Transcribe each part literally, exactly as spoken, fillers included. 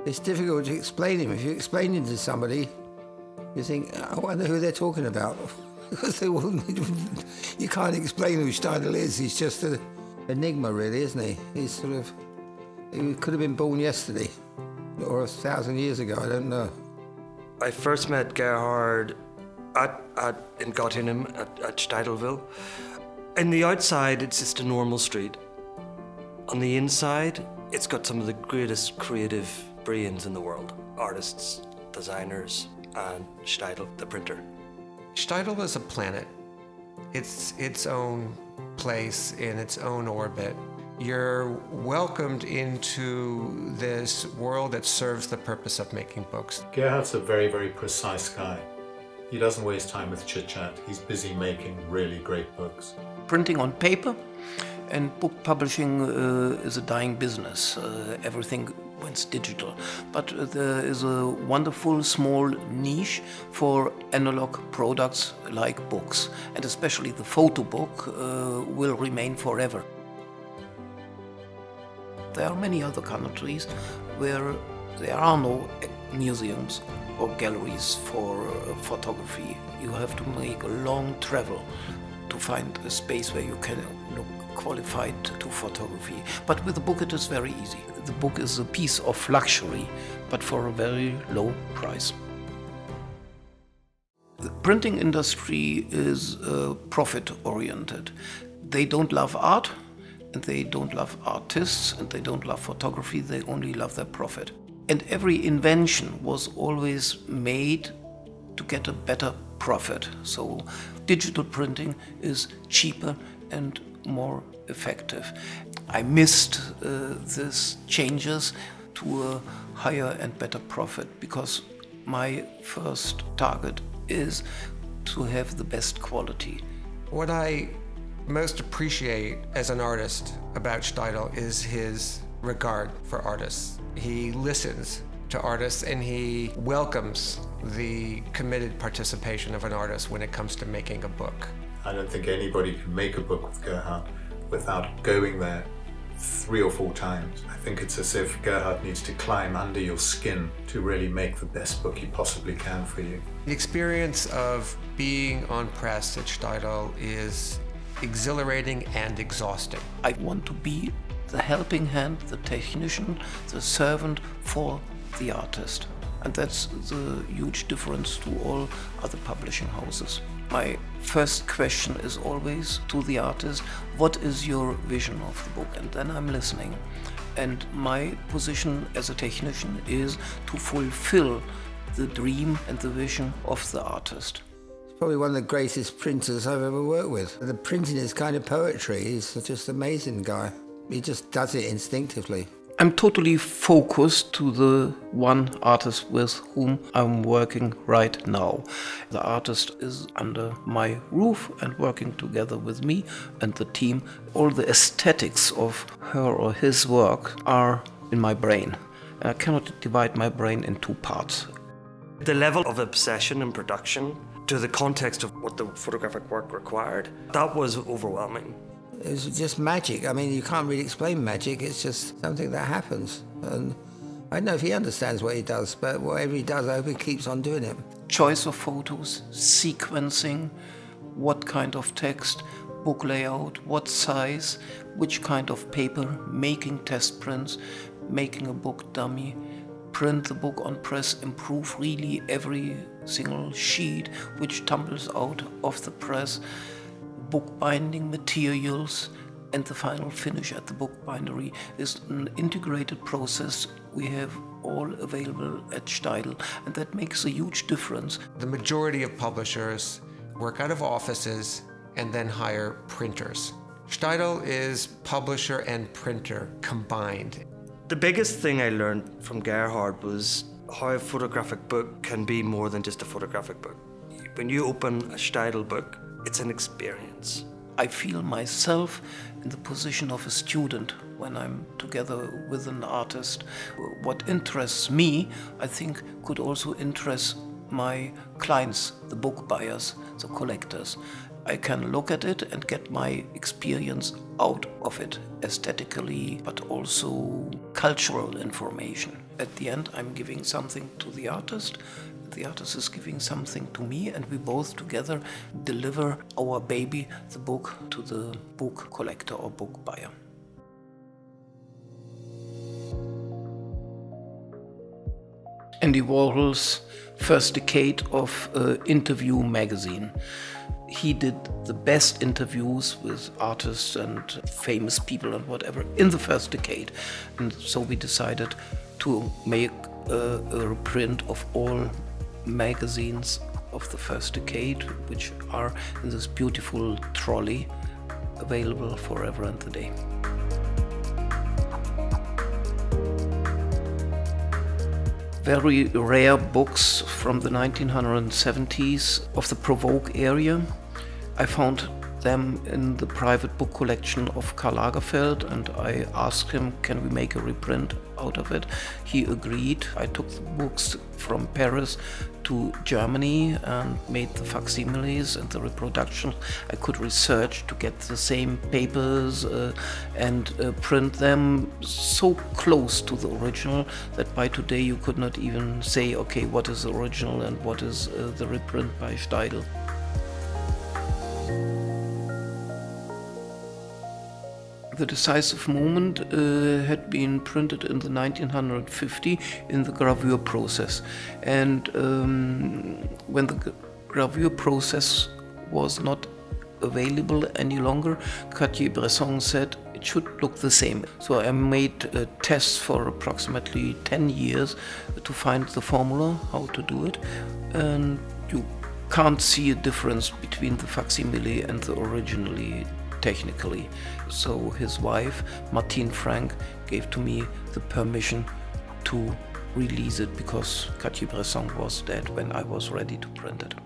It's difficult to explain him. If you explain him to somebody, you think, I wonder who they're talking about. Because they wouldn't, you can't explain who Steidl is. He's just an enigma, really, isn't he? He's sort of, he could have been born yesterday or a thousand years ago, I don't know. I first met Gerhard at, at, in Göttingen at, at Steidlville. In the outside, it's just a normal street. On the inside, it's got some of the greatest creative brains in the world. Artists, designers, and Steidl, the printer. Steidl is a planet. It's its own place in its own orbit. You're welcomed into this world that serves the purpose of making books. Gerhard's a very, very precise guy. He doesn't waste time with chit-chat. He's busy making really great books. Printing on paper and book publishing uh, is a dying business. Uh, everything went digital. But uh, there is a wonderful small niche for analog products like books. And especially the photo book uh, will remain forever. There are many other countries where there are no museums or galleries for uh, photography. You have to make a long travel to find a space where you can look qualified to photography. But with a book it is very easy. The book is a piece of luxury, but for a very low price. The printing industry is uh, profit-oriented. They don't love art, and they don't love artists, and they don't love photography, they only love their profit. And every invention was always made to get a better profit. So digital printing is cheaper and more effective. I missed uh, these changes to a higher and better profit because my first target is to have the best quality. What I most appreciate as an artist about Steidl is his regard for artists. He listens to artists and he welcomes the committed participation of an artist when it comes to making a book. I don't think anybody can make a book with Gerhard without going there three or four times. I think it's as if Gerhard needs to climb under your skin to really make the best book he possibly can for you. The experience of being on press at Steidl is exhilarating and exhausting. I want to be the helping hand, the technician, the servant for the artist. And that's the huge difference to all other publishing houses. My first question is always to the artist, what is your vision of the book? And then I'm listening. And my position as a technician is to fulfill the dream and the vision of the artist. Probably one of the greatest printers I've ever worked with. The printing is kind of poetry. He's just an amazing guy. He just does it instinctively. I'm totally focused to the one artist with whom I'm working right now. The artist is under my roof and working together with me and the team. All the aesthetics of her or his work are in my brain. I cannot divide my brain in two parts. The level of obsession in production to the context of what the photographic work required, that was overwhelming. It was just magic. I mean, you can't really explain magic. It's just something that happens. And I don't know if he understands what he does, but whatever he does, I hope he keeps on doing it. Choice of photos, sequencing, what kind of text, book layout, what size, which kind of paper, making test prints, making a book dummy, print the book on press, improve really every single sheet which tumbles out of the press, book binding materials, and the final finish at the book bindery is an integrated process we have all available at Steidl, and that makes a huge difference. The majority of publishers work out of offices and then hire printers. Steidl is publisher and printer combined. The biggest thing I learned from Gerhard was how a photographic book can be more than just a photographic book. When you open a Steidl book, it's an experience. I feel myself in the position of a student when I'm together with an artist. What interests me, I think, could also interest my clients, the book buyers, the collectors. I can look at it and get my experience out of it, aesthetically, but also cultural information. At the end, I'm giving something to the artist, the artist is giving something to me, and we both together deliver our baby, the book, to the book collector or book buyer. Andy Warhol's first decade of uh, Interview magazine. He did the best interviews with artists and famous people and whatever in the first decade. And so we decided to make a, a reprint of all magazines of the first decade, which are in this beautiful trolley, available forever and a day. Very rare books from the nineteen seventies of the Provoke area. I found them in the private book collection of Karl Lagerfeld, and I asked him, can we make a reprint out of it? He agreed. I took the books from Paris to Germany and made the facsimiles and the reproduction. I could research to get the same papers uh, and uh, print them so close to the original that by today you could not even say, okay, what is the original and what is uh, the reprint by Steidl. The Decisive Moment uh, had been printed in the nineteen fifty in the gravure process, and um, when the gravure process was not available any longer, Cartier-Bresson said it should look the same. So I made uh, tests for approximately ten years to find the formula, how to do it, and you can't see a difference between the facsimile and the originally technically. So his wife, Martine Frank, gave to me the permission to release it because Cartier-Bresson was dead when I was ready to print it.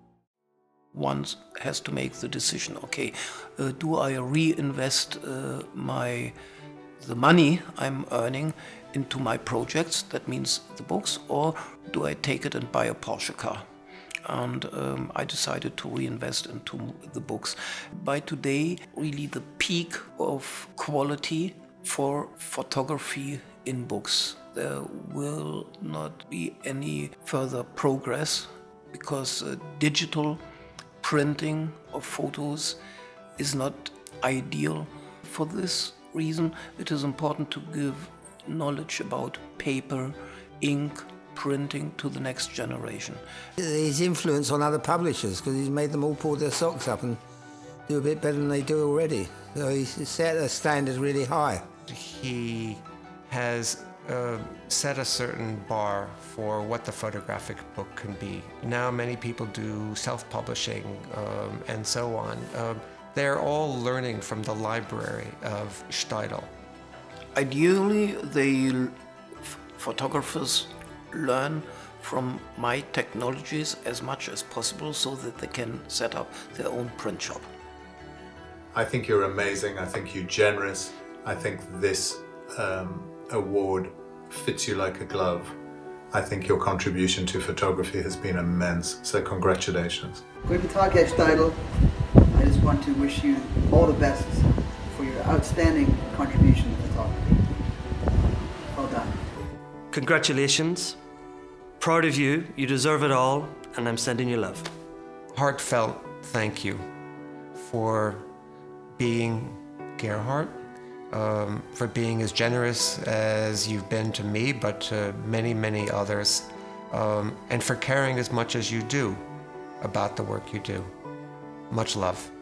One has to make the decision, okay, uh, do I reinvest uh, my the money I'm earning into my projects, that means the books, or do I take it and buy a Porsche car? And um, I decided to reinvest into the books. By today, really the peak of quality for photography in books. There will not be any further progress because uh, digital printing of photos is not ideal. For this reason, it is important to give knowledge about paper, ink, printing to the next generation. His influence on other publishers, because he's made them all pull their socks up and do a bit better than they do already. So he's set a standard really high. He has uh, set a certain bar for what the photographic book can be. Now many people do self-publishing um, and so on. Uh, they're all learning from the library of Steidl. Ideally, the photographers learn from my technologies as much as possible so that they can set up their own print shop. I think you're amazing. I think you're generous. I think this um, award fits you like a glove. I think your contribution to photography has been immense, so congratulations. Guten Tag, Herr Steidl. I just want to wish you all the best for your outstanding contribution to photography. Well done. Congratulations. Proud of you. You deserve it all, and I'm sending you love. Heartfelt thank you for being Gerhard, um, for being as generous as you've been to me, but to many, many others, um, and for caring as much as you do about the work you do. Much love.